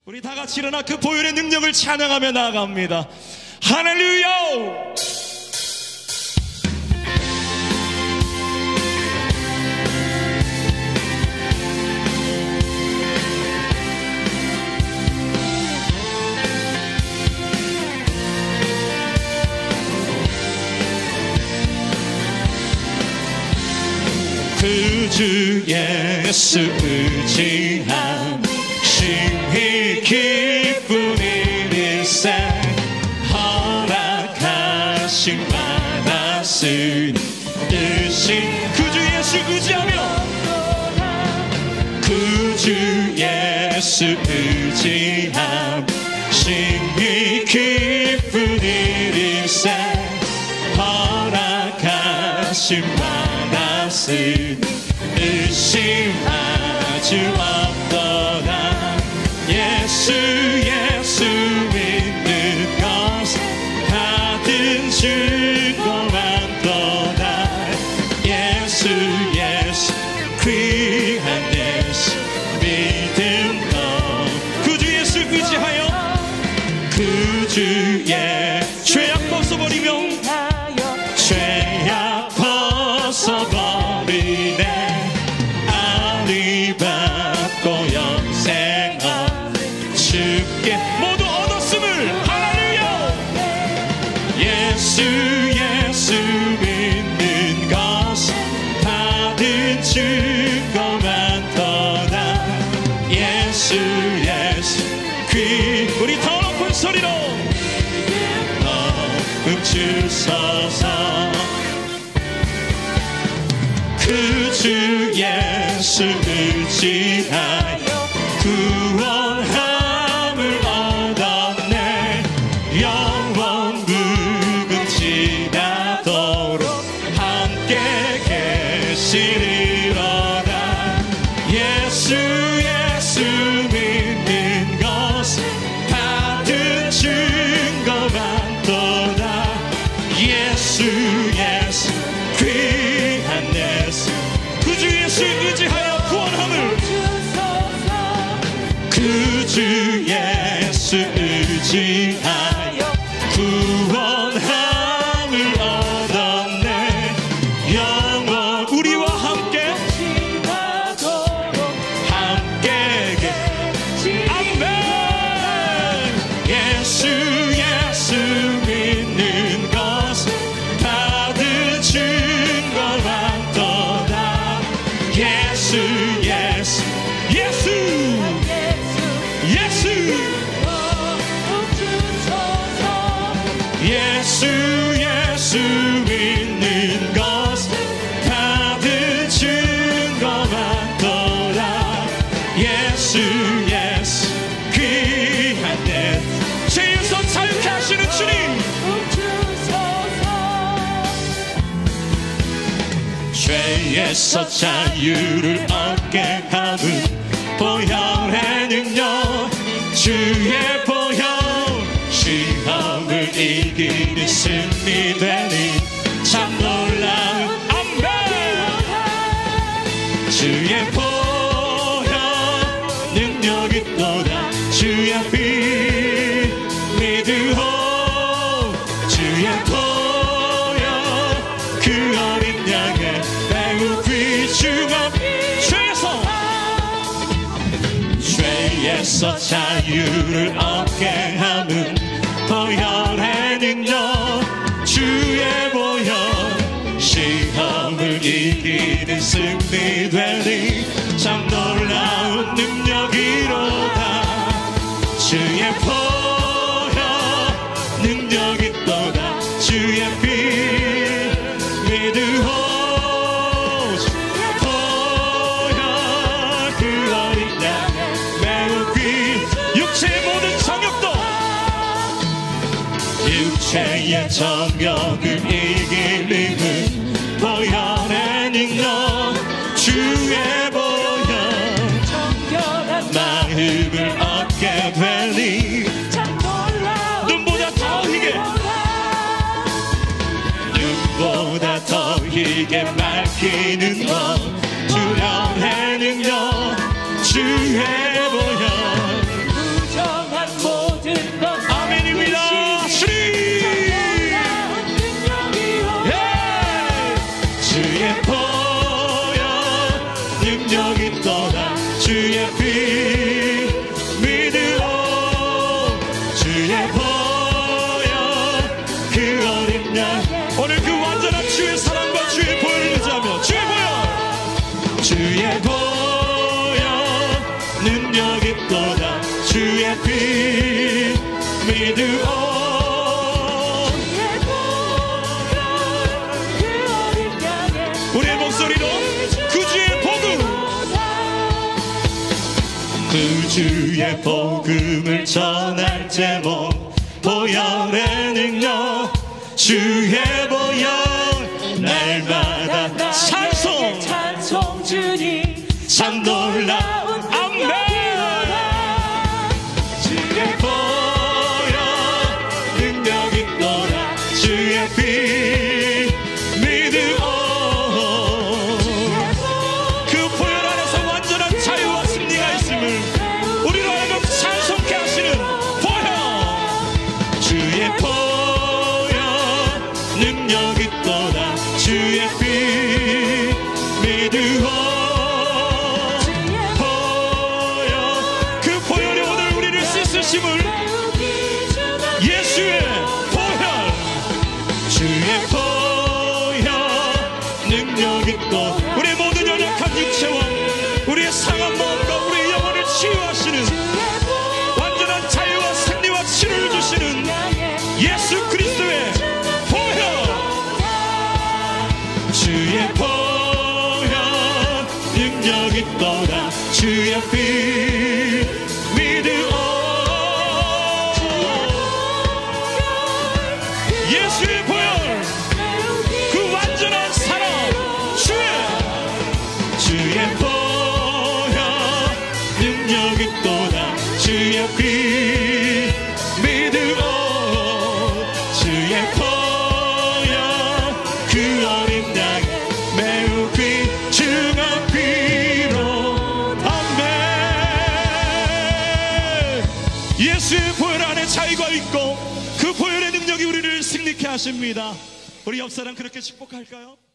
우리 다 같이 일어나 그 보혈의 능력을 찬양하며 나아갑니다. 할렐루야! 그 주 예수 의지함 심히 기쁜 일일세 허락하심 받았으니 의심 그 주 예수 의지하며 그 주 예수 의지함 심히 기쁜 일일세 허락하심 받았으니 의심하지 없도다. 예수 믿는 것은 받은 증거 많도다. 예수 귀한 예수 믿음 너 그 주 예수 의지하여 그 주의 죄악 벗어버리며 죄악 벗어버리네 아리 받고 영생을 주께 모두 얻었음을 할렐루야. 예수 믿는 것은 받은 증거 많도다. 예수 우리 더 높은 소리로 주소서. 그 주 예수 의지하여 구원함을 얻었네. 영원 무궁지나도록 함께 계시리로다. 예수 믿는 것은 받은 증거 많도다. 예수 귀한 예수 그 주 예수 의지하여 구원함을 그 주 예수 의지하여 구원함을 얻었네. 영원 우리와 함께 아멘. 예수 믿는 것은 받은 증거 많도다. 예수 믿는 것은 받은 증거 많도다. 예수 귀한 내 죄에서 자유케 하시는 주님 죄에서 자유를 얻게 하는 보혈의 능력 주의 보혈 시험을 이기는 승리되니 참 놀라운 아멘. 주의 보혈 능력이 또다. 주의 피 믿으오. 주의 보혈 그 어린 양의 매우 귀중한 죄에서 자유를 얻게 하는 보혈의 능력 주의 보혈 시험을 이기는 승리되니 참 놀라운 능력이로다. 주의 보혈 능력이 또다. 주의 피 믿으오. 육체의 정욕을 이길 힘은 보혈의 능력 주의 보혈 정결한 마음을 얻게 되니 참 놀라운 눈보다 더 희게 밝히는 것 주령의 능력 주의 보혈 주의 피 믿으오. 우리의 목소리로 그 주의 복음, 그 주의 복음을 전할 제목, 보혈의 능력, 주의 보혈 날마다 찬송, 찬송 주님 참 놀라운 아멘. 주의 보혈 능력 있도다. 주의 피 믿으오. 그 보혈 안에서 완전한 자유와 승리가 있음을 우리로 하여금 찬송케 하시는 보혈. 주의 보혈 능력 있도다. 주의 피 믿으오. 보혈, 그 보혈이 오늘 우리를 씻으심을, 예수의 보혈, 주의 보혈 능력 있고 우리의 모든 연약한 육체와 우리의 상한 마음과 우리의 영혼을 치유하시는, 완전한 자유와 승리와 치료를 주시는 예수 그리스도의 보혈. 주의 보혈 능력 있도다. 주의 피 믿으오. 예수의 보혈, 그 완전한 사랑, 주의 보혈 능력 있도다. 주의 피 믿으오. 주의 보혈 그 어린 양의 매우 귀중한 피로. 아멘. 예수의 보혈 안에 자유가 있고 그 보혈의 능력이 우리를 승리케 하십니다. 우리 옆사람 그렇게 축복할까요?